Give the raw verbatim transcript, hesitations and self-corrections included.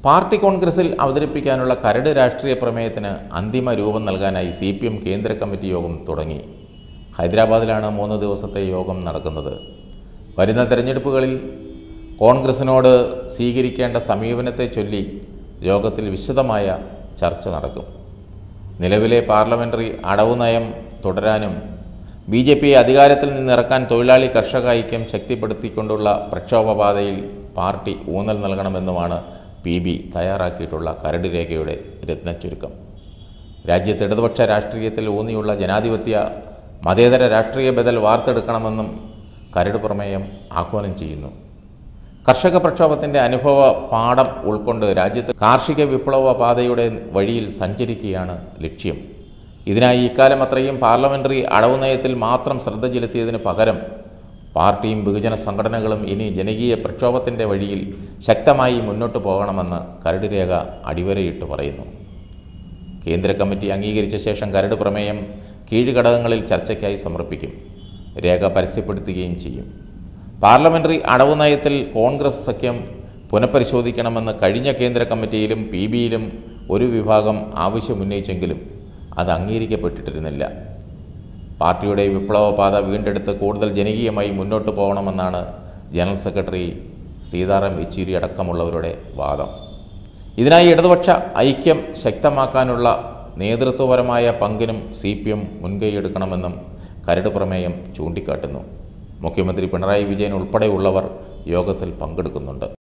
Party കോൺഗ്രസിൽ അവതരിപ്പിക്കാനുള്ള കരട് രാഷ്ട്രീയ പ്രമേയത്തിന് അന്തിമ രൂപം നൽകാനായി സി പി എം കേന്ദ്ര കമ്മിറ്റി യോഗം തുടങ്ങി. ഹൈദരാബാദിലാണ് മൂന്ന് ദിവസത്തെ യോഗം നടക്കുന്നത്. വരുന്ന തെരഞ്ഞെടുപ്പുകളിൽ കോൺഗ്രസിനോട് സ്വീകരിക്കേണ്ട സമീപനത്തെ ചൊല്ലി യോഗത്തിൽ വിശദമായ ചർച്ച നടക്കും. നിലവിലെ പാർലമെൻ്ററി അടവ് നയം തുടരാനും ബി ജെ പിയെ അധികാരത്തിൽ നിന്നിറക്കാൻ തൊഴിലാളി കർഷക ഐക്യം ശക്തിപ്പെടുത്തിക്കൊണ്ടുള്ള പ്രക്ഷോഭപാതയിൽ പാർട്ടി ഊന്നൽ നൽകണമെന്നുമാണ് പി ബി തയ്യാറാക്കിയിട്ടുള്ള കരട് രേഖയുടെ രത്നച്ചുരുക്കം. രാജ്യത്ത് ഇടതുപക്ഷ രാഷ്ട്രീയത്തിൽ ഊന്നിയുള്ള ജനാധിപത്യ മതേതര രാഷ്ട്രീയ ബദൽ വാർത്തെടുക്കണമെന്നും കരട് പ്രമേയം ആഹ്വാനം ചെയ്യുന്നു. കർഷക പ്രക്ഷോഭത്തിൻ്റെ അനുഭവ പാഠം ഉൾക്കൊണ്ട് രാജ്യത്ത് കാർഷിക വിപ്ലവ പാതയുടെ വഴിയിൽ സഞ്ചരിക്കുകയാണ് ലക്ഷ്യം. ഇതിനായി ഇക്കാലം അത്രയും പാർലമെൻ്ററി അടവ് നയത്തിൽ മാത്രം ശ്രദ്ധ ചെലുത്തിയതിന് പകരം പാർട്ടിയും ബഹുജന സംഘടനകളും ഇനി ജനകീയ പ്രക്ഷോഭത്തിൻ്റെ വഴിയിൽ ശക്തമായി മുന്നോട്ട് പോകണമെന്ന് കരട് രേഖ അടിവരയിട്ട് പറയുന്നു. കേന്ദ്ര കമ്മിറ്റി അംഗീകരിച്ച ശേഷം കരട് പ്രമേയം കീഴ്ഘടകങ്ങളിൽ ചർച്ചയ്ക്കായി സമർപ്പിക്കും. രേഖ പരസ്യപ്പെടുത്തുകയും ചെയ്യും. പാർലമെൻ്ററി അടവ് നയത്തിൽ കോൺഗ്രസ് സഖ്യം പുനഃപരിശോധിക്കണമെന്ന് കഴിഞ്ഞ കേന്ദ്ര കമ്മിറ്റിയിലും പി ബിയിലും ഒരു വിഭാഗം ആവശ്യമുന്നയിച്ചെങ്കിലും അത് അംഗീകരിക്കപ്പെട്ടിരുന്നില്ല. പാർട്ടിയുടെ വിപ്ലവപാത വീണ്ടെടുത്ത് കൂടുതൽ ജനകീയമായി മുന്നോട്ട് പോകണമെന്നാണ് ജനറൽ സെക്രട്ടറി സീതാറാം യെച്ചൂരി അടക്കമുള്ളവരുടെ വാദം. ഇതിനായി ഇടതുപക്ഷ ഐക്യം ശക്തമാക്കാനുള്ള നേതൃത്വപരമായ പങ്കിനും സി പി എം മുൻകൈയെടുക്കണമെന്നും കരട് പ്രമേയം ചൂണ്ടിക്കാട്ടുന്നു. മുഖ്യമന്ത്രി പിണറായി വിജയൻ ഉൾപ്പെടെയുള്ളവർ യോഗത്തിൽ പങ്കെടുക്കുന്നുണ്ട്.